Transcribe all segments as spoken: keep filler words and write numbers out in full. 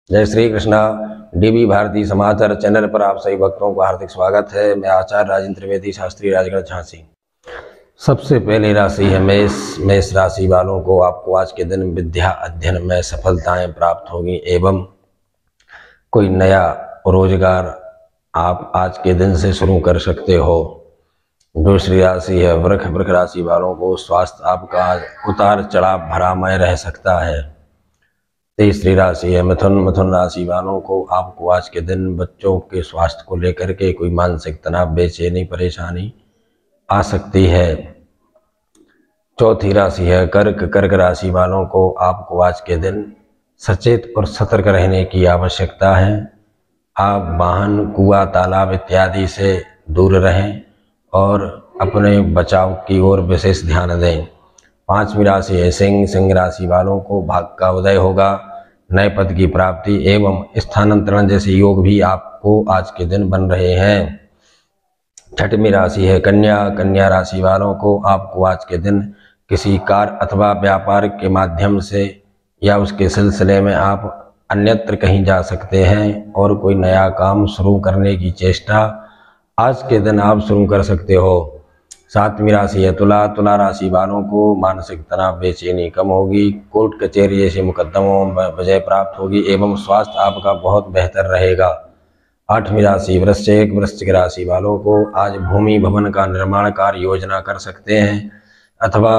जय श्री कृष्णा। डीबी भारती समाचार चैनल पर आप सभी भक्तों को हार्दिक स्वागत है। मैं आचार्य राजेंद्र त्रिवेदी, शास्त्री, राजगढ़, झांसी। सबसे पहली राशि है मेष। मेष राशि वालों को आपको आज के दिन विद्या अध्ययन में सफलताएं प्राप्त होगी एवं कोई नया रोजगार आप आज के दिन से शुरू कर सकते हो। दूसरी राशि है वृष। वृष राशि वालों को स्वास्थ्य आपका उतार चढ़ाव भरामय रह सकता है। तीसरी राशि है मिथुन। मिथुन राशि वालों को आपको आज के दिन बच्चों के स्वास्थ्य को लेकर के कोई मानसिक तनाव, बेचैनी, परेशानी आ सकती है। चौथी राशि है कर्क। कर्क राशि वालों को आपको आज के दिन सचेत और सतर्क रहने की आवश्यकता है। आप वाहन, कुआं, तालाब इत्यादि से दूर रहें और अपने बचाव की ओर विशेष ध्यान दें। पांचवी राशि है सिंह। सिंह राशि वालों को भाग्य का उदय होगा। नए पद की प्राप्ति एवं स्थानांतरण जैसे योग भी आपको आज के दिन बन रहे हैं। छठवीं राशि है कन्या। कन्या राशि वालों को आपको आज के दिन किसी कार्य अथवा व्यापार के माध्यम से या उसके सिलसिले में आप अन्यत्र कहीं जा सकते हैं और कोई नया काम शुरू करने की चेष्टा आज के दिन आप शुरू कर सकते हो। सातवीं राशि है तुला। तुला राशि वालों को मानसिक तनाव, बेचैनी कम होगी। कोर्ट कचहरी जैसे मुकदमों में विजय प्राप्त होगी एवं स्वास्थ्य आपका बहुत बेहतर रहेगा। आठवीं राशि वृश्चिक। वृश्चिक राशि वालों को आज भूमि भवन का निर्माण कार्य योजना कर सकते हैं अथवा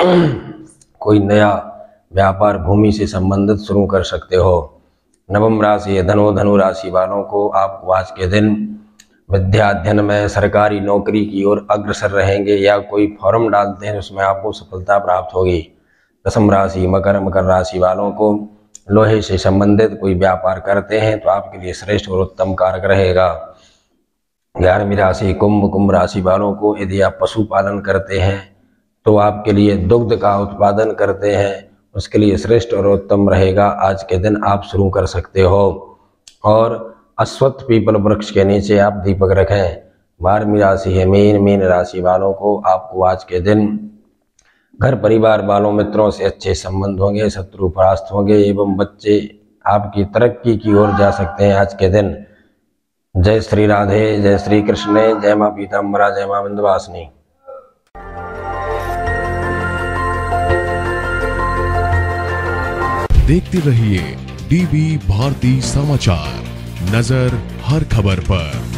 कोई नया व्यापार भूमि से संबंधित शुरू कर सकते हो। नवम राशि है धनु। धनु राशि वालों को आपको आज के दिन विद्या अध्ययन में सरकारी नौकरी की ओर अग्रसर रहेंगे या कोई फॉर्म डालते हैं उसमें आपको सफलता प्राप्त होगी। दसम राशि मकर। मकर राशि वालों को लोहे से संबंधित कोई व्यापार करते हैं तो आपके लिए श्रेष्ठ और उत्तम कारक रहेगा। ग्यारहवीं राशि कुंभ। कुंभ राशि वालों को यदि आप पशुपालन करते हैं तो आपके लिए दुग्ध का उत्पादन करते हैं उसके लिए श्रेष्ठ और उत्तम रहेगा। आज के दिन आप शुरू कर सकते हो और अश्वत्थ पीपल वृक्ष के नीचे आप दीपक रखें। बारहवीं राशि है मीन। मीन राशि वालों को आपको आज के दिन घर परिवार वालों, मित्रों से अच्छे संबंध होंगे, शत्रु परास्त होंगे एवं बच्चे आपकी तरक्की की ओर जा सकते हैं आज के दिन। जय श्री राधे, जय श्री कृष्ण, जय मां पीताम्बरा, जय मां विंध्यवासिनी। देखते रहिए डीबी भारती समाचार, नजर हर खबर पर।